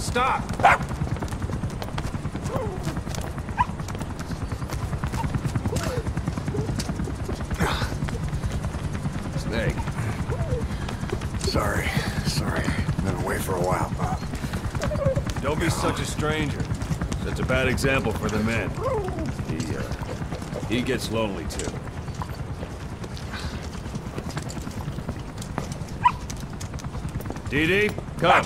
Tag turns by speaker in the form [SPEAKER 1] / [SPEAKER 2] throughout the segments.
[SPEAKER 1] stop!
[SPEAKER 2] Snake.
[SPEAKER 3] Sorry. Been away for a while.
[SPEAKER 2] Don't be such a stranger. That's a bad example for the men. He gets lonely too. Dee, come.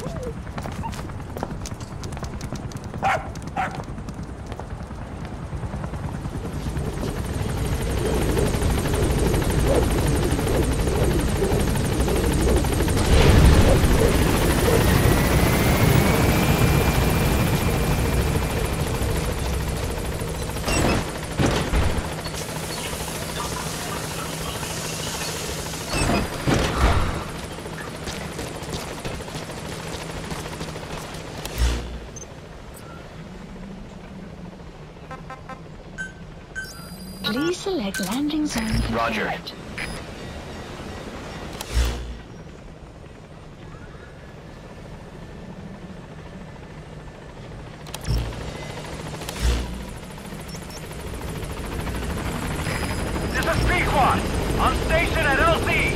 [SPEAKER 4] Please select landing zone confirmed.
[SPEAKER 5] Roger.
[SPEAKER 6] This is Pequod, on station at LZ.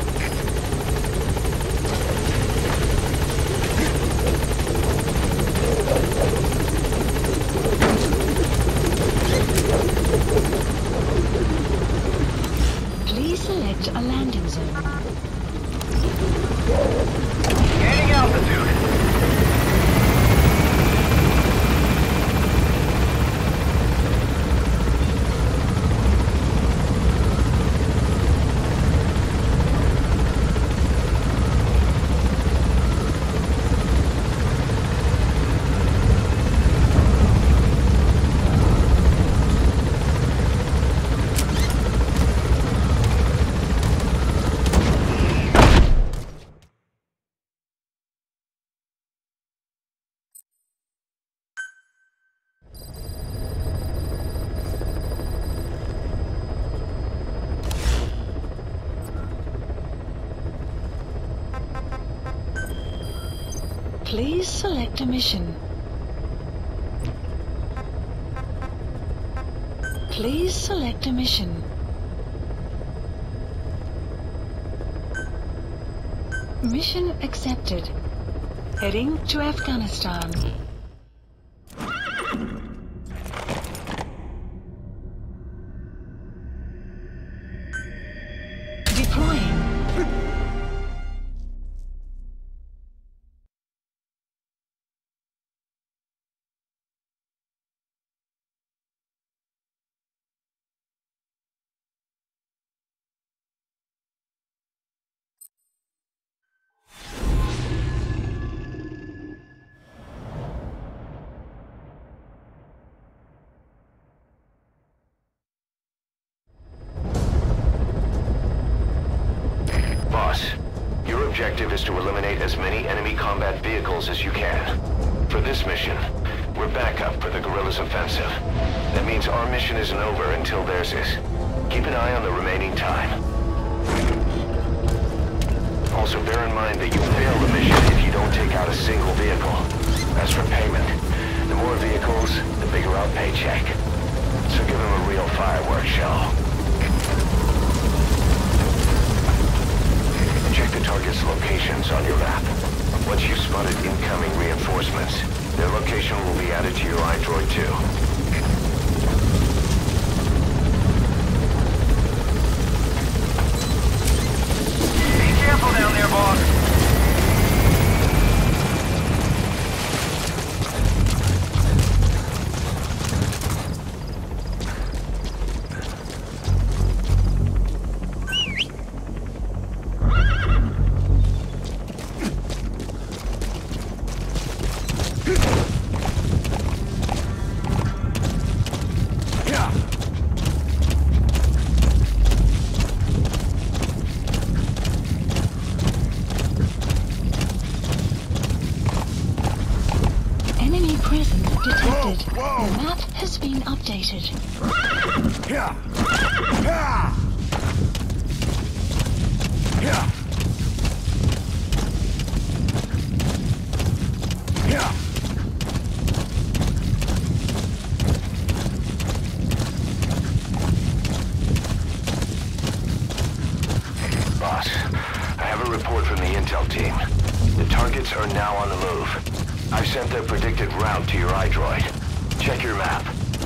[SPEAKER 4] Please select a landing zone.
[SPEAKER 6] Gaining altitude.
[SPEAKER 4] Please select a mission. Please select a mission. Mission accepted. Heading to Afghanistan. Deploying.
[SPEAKER 5] Boss, your objective is to eliminate as many enemy combat vehicles as you can. For this mission, we're backup for the guerrillas' offensive. That means our mission isn't over until theirs is. Keep an eye on the remaining time. Also bear in mind that you fail the mission if you don't take out a single vehicle. As for payment, the more vehicles, the bigger our paycheck. So give them a real fireworks show. Check the target's locations on your map. Once you've spotted incoming reinforcements, their location will be added to your iDroid 2.
[SPEAKER 6] Be careful down there, boss.
[SPEAKER 4] Enemy presence detected. The map has been updated.
[SPEAKER 3] Yeah. Yeah. Yeah. Yeah.
[SPEAKER 5] sent the predicted route to your iDroid. Check your map.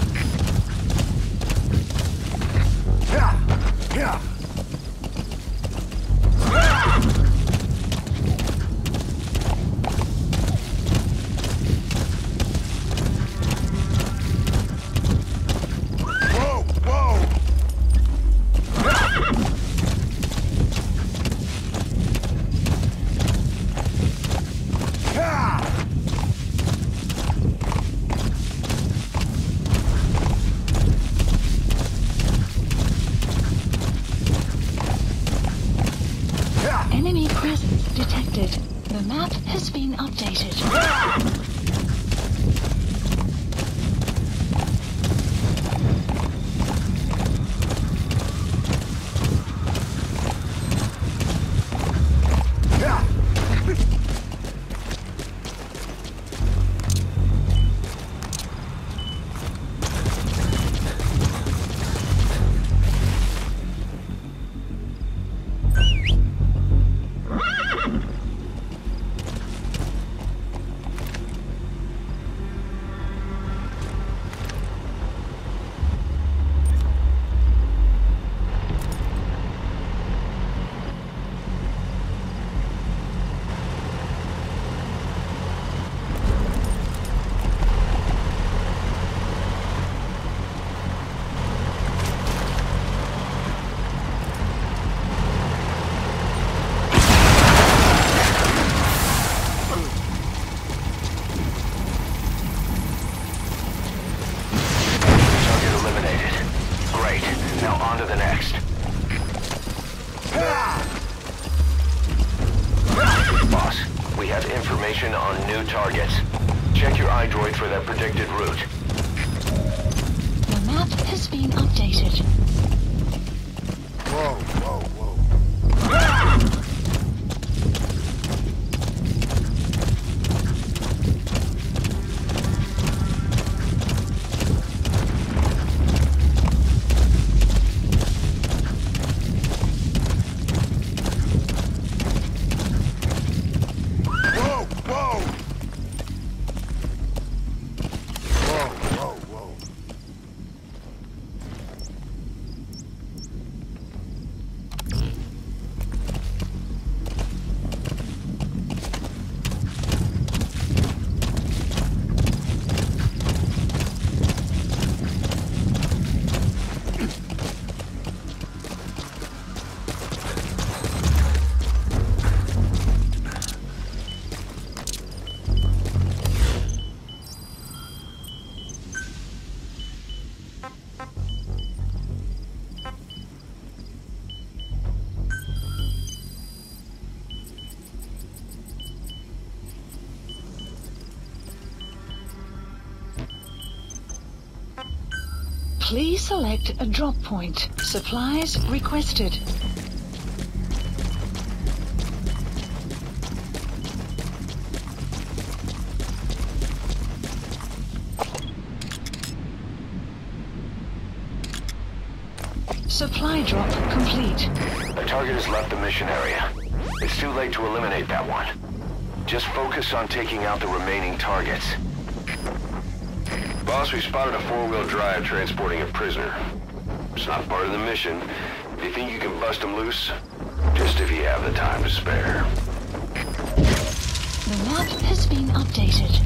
[SPEAKER 4] Enemy presence detected. The map has been updated.
[SPEAKER 5] On new targets. Check your iDroid for that predicted route.
[SPEAKER 4] The map has been updated.
[SPEAKER 3] Whoa, whoa, whoa.
[SPEAKER 4] Please select a drop point. Supplies requested. Supply drop complete.
[SPEAKER 5] A target has left the mission area. It's too late to eliminate that one. Just focus on taking out the remaining targets.
[SPEAKER 1] Boss, we spotted a four-wheel drive transporting a prisoner. It's not part of the mission. Do you think you can bust him loose? Just if you have the time to spare.
[SPEAKER 4] The map has been updated.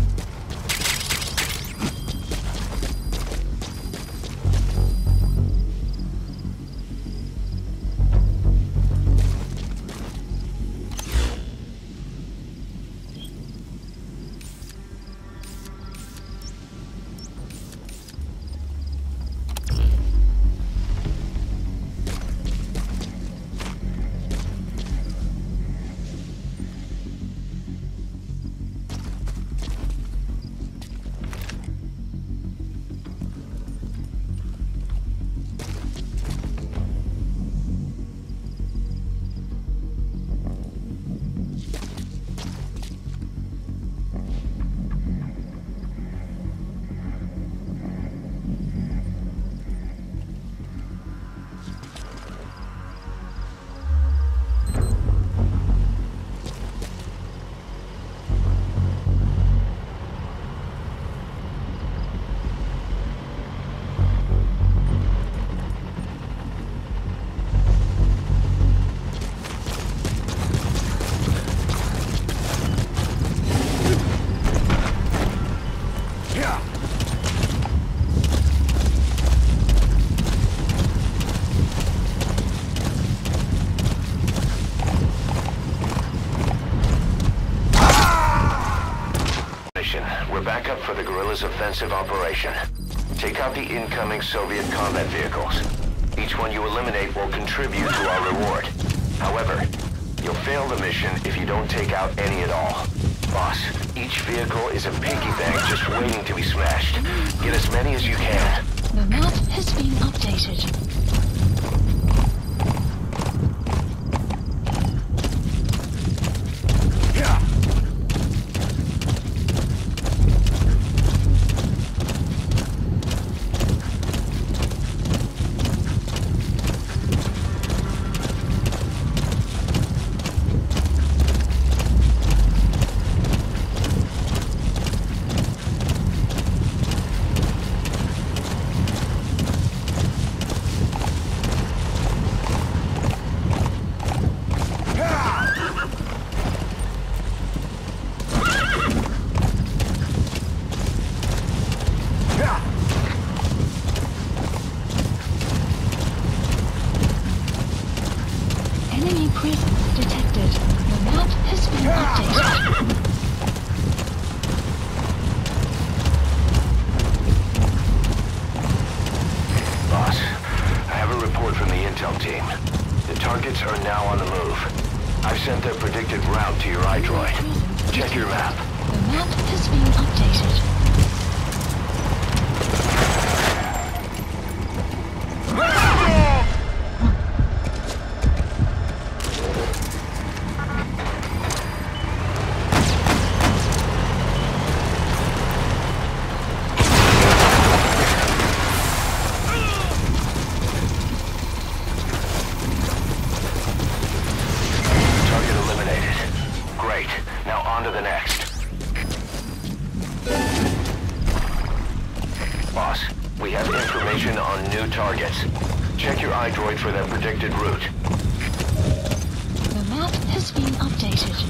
[SPEAKER 5] We're back up for the guerrillas' offensive operation. Take out the incoming Soviet combat vehicles. Each one you eliminate will contribute to our reward. However, you'll fail the mission if you don't take out any at all. Boss, each vehicle is a piggy bank just waiting to be smashed. Get as many as you can.
[SPEAKER 4] The map has been updated. Enemy presence detected. The map has been updated.
[SPEAKER 5] Boss, I have a report from the intel team. The targets are now on the move. I've sent their predicted route to your iDroid. Check your map.
[SPEAKER 4] The map has been updated.
[SPEAKER 5] Now on to the next. Boss, we have information on new targets. Check your iDroid for their predicted route.
[SPEAKER 4] The map has been updated.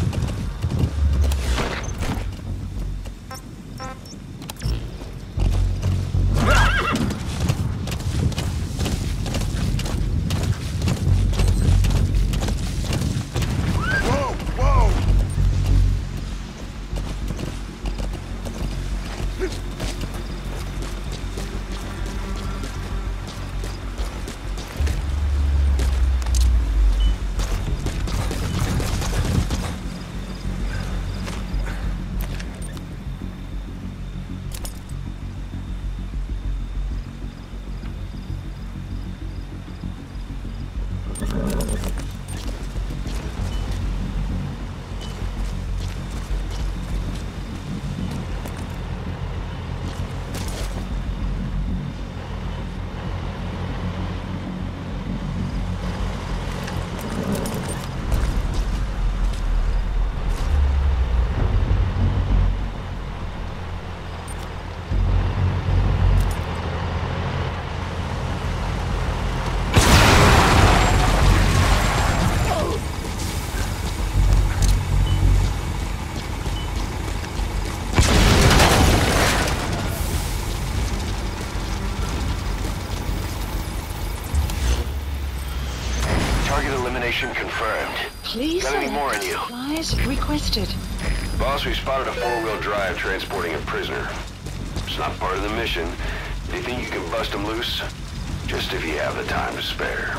[SPEAKER 5] Elimination confirmed.
[SPEAKER 4] Please
[SPEAKER 5] Got any more in you?
[SPEAKER 4] Supplies requested.
[SPEAKER 1] Boss, we spotted a four-wheel drive transporting a prisoner. It's not part of the mission. Do you think you can bust them loose? Just if you have the time to spare.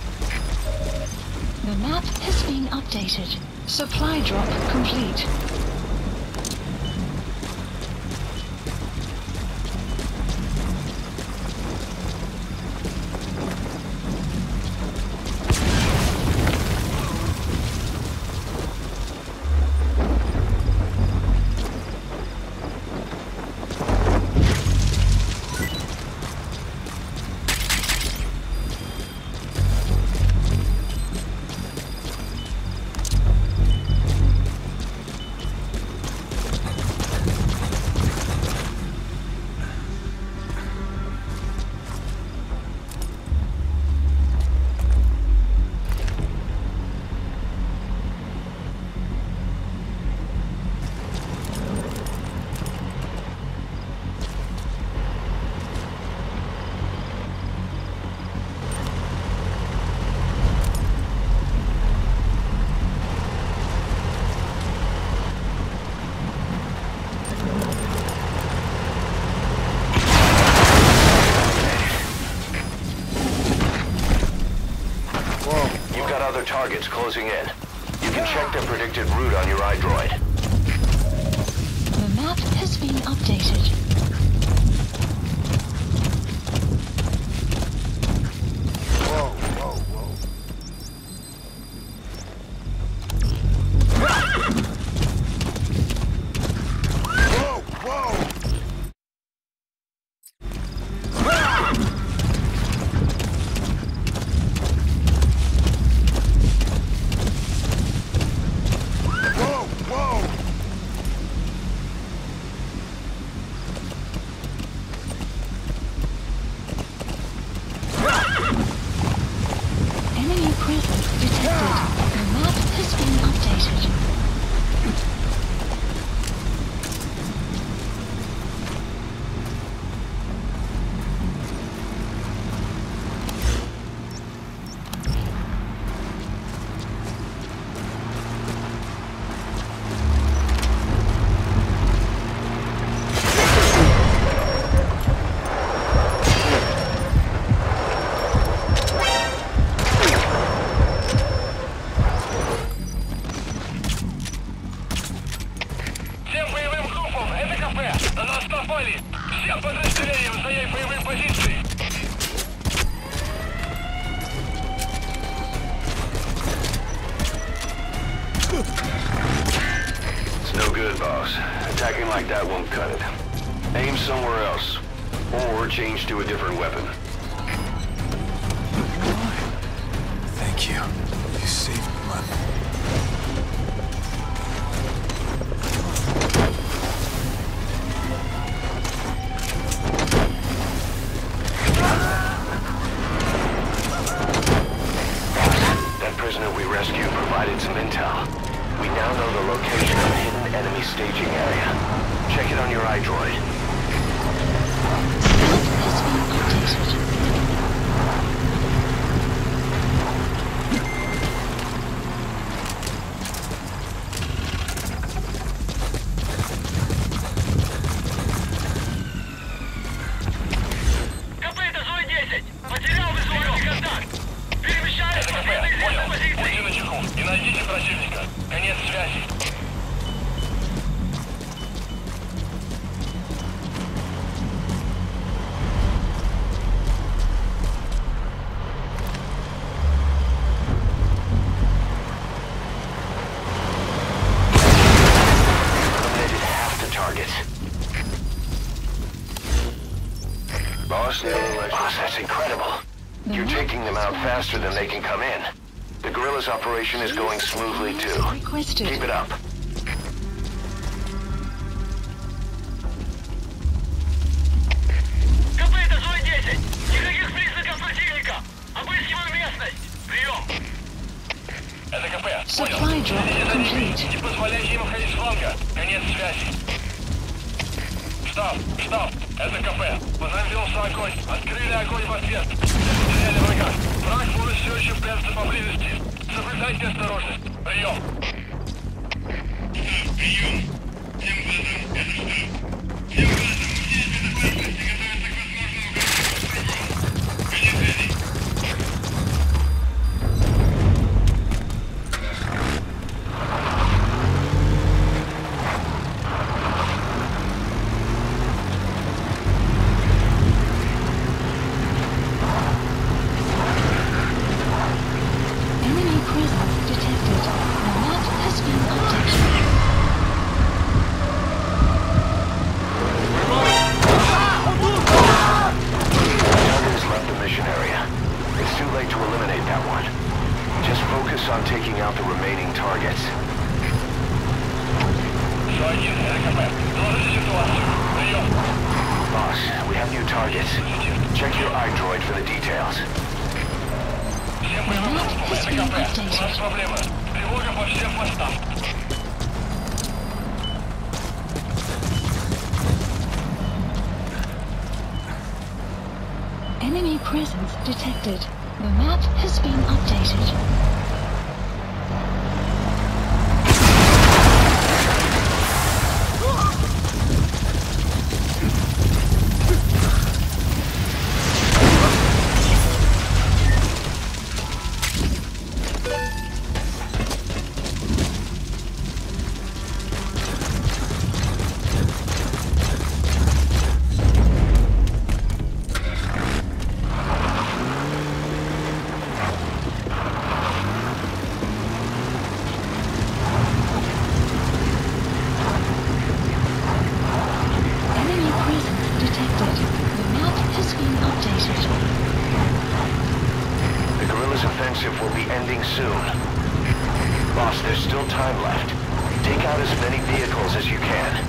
[SPEAKER 4] The map has been updated. Supply drop complete.
[SPEAKER 5] other targets closing in. You can check their predicted route on your iDroid.
[SPEAKER 4] The map has been updated.
[SPEAKER 3] Whoa, whoa, whoa. Whoa, whoa!
[SPEAKER 4] Enemy presence detected. The map has been updated.
[SPEAKER 6] Всем боевым группам, это кафе. На нас напали. Всем подразделениям занять боевые позиции.
[SPEAKER 1] It's no good, boss. Attacking like that won't cut it. Aim somewhere else. Or change to a different weapon.
[SPEAKER 3] Thank you. You saved my...
[SPEAKER 5] That prisoner we rescued provided some intel. We now know the location of a hidden enemy staging area. Check it on your iDroid.
[SPEAKER 4] Map has been updated.
[SPEAKER 6] КП, это Зоя 10. Потерял визуальный контакт. Перемещаюсь по следующей позиции. Будьте начеку и найдите противника. Конец связи.
[SPEAKER 5] Eliminated half the targets.
[SPEAKER 1] Boss, need a little extra.
[SPEAKER 5] Boss, that's incredible. You're taking them out faster than they can come in. The guerrillas operation is going smoothly too.
[SPEAKER 4] Requested.
[SPEAKER 5] Keep it up.
[SPEAKER 6] КП, это Зоя 10. Никаких признаков противника. Обыскиваю местность. Прием. Это КП.
[SPEAKER 4] Supply drop complete.
[SPEAKER 6] Не позволяйте им ходить с фланга. Конец связи. Штаб, штаб. Это КП. Возобновился огонь. Открыли огонь в ответ. Потеряли врага. Враг может все еще прятаться поблизости. Соблюдайте осторожность. Прием. Прием. Всем базам. Это штаб. Всем базам. Здесь безопасности готовиться к возможному конец связи.
[SPEAKER 4] Enemy presence detected. The map has been updated.
[SPEAKER 5] Target has left the mission area. It's too late to eliminate that one. Just focus on taking out the remaining targets.
[SPEAKER 6] Зоя 1, это КП. Доложите ситуацию. Прием.
[SPEAKER 5] Boss, we have new targets. Check your iDroid for the details.
[SPEAKER 6] Всем боевым группам, это КП. У нас проблема. Тревога по всем постам.
[SPEAKER 4] Enemy presence detected. The map has been updated.
[SPEAKER 5] coming soon. Boss, there's still time left. Take out as many vehicles as you can.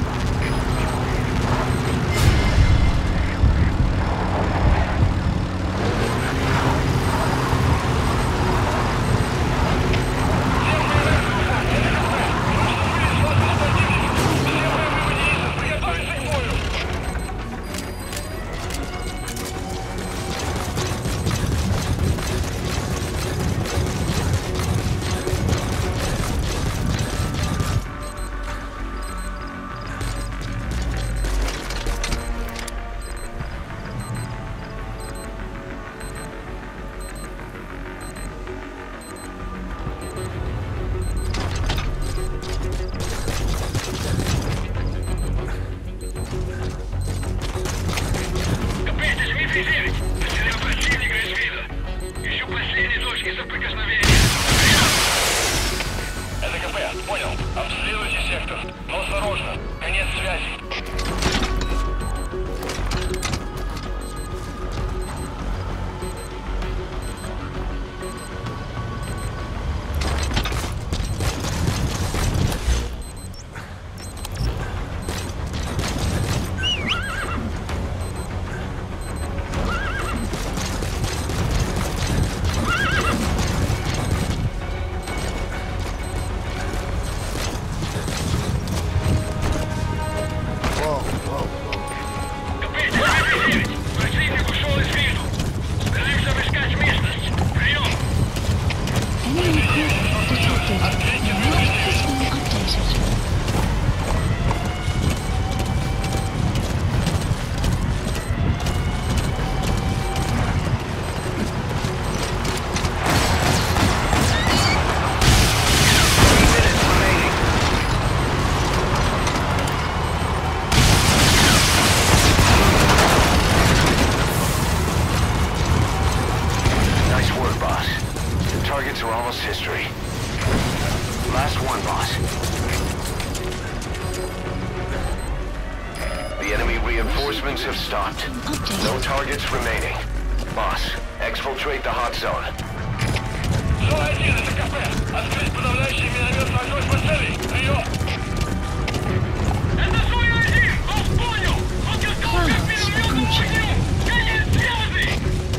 [SPEAKER 5] History. Last one, boss. The enemy reinforcements have stopped. No targets remaining. Boss, exfiltrate the hot zone.
[SPEAKER 6] ЗО-1, это КП. Открыть подавляющий минометный огонь по цели. Прием. Это ЗО-1! Вас понял! Он готов как минометный огонь! Конец связи!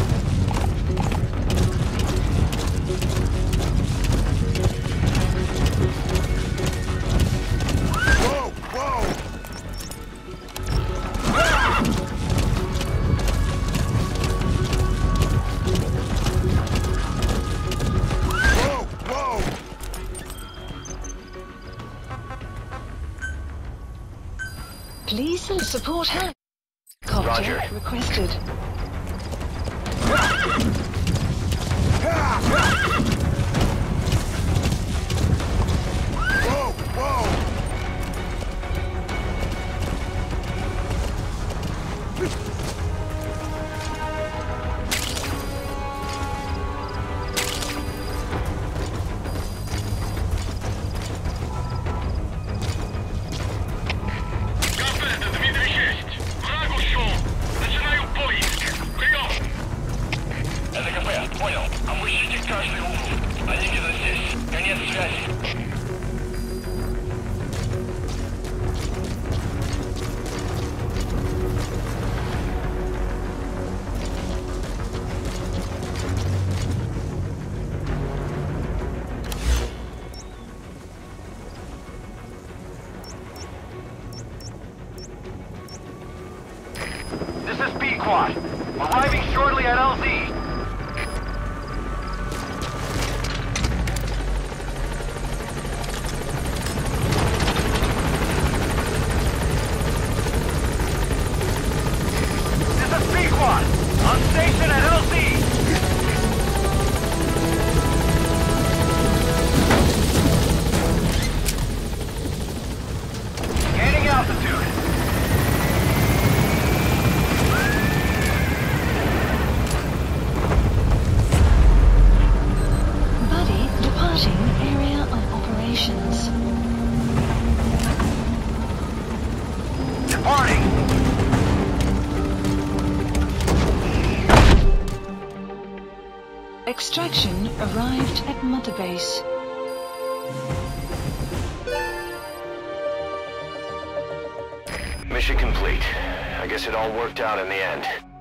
[SPEAKER 4] Please support her.
[SPEAKER 5] Roger.
[SPEAKER 4] Requested.
[SPEAKER 5] This is B-Quad. Arriving shortly at LZ. This is B-Quad. On station at LZ. Gaining altitude.
[SPEAKER 4] Extraction arrived at Mother Base.
[SPEAKER 5] Mission complete. I guess it all worked out in the end.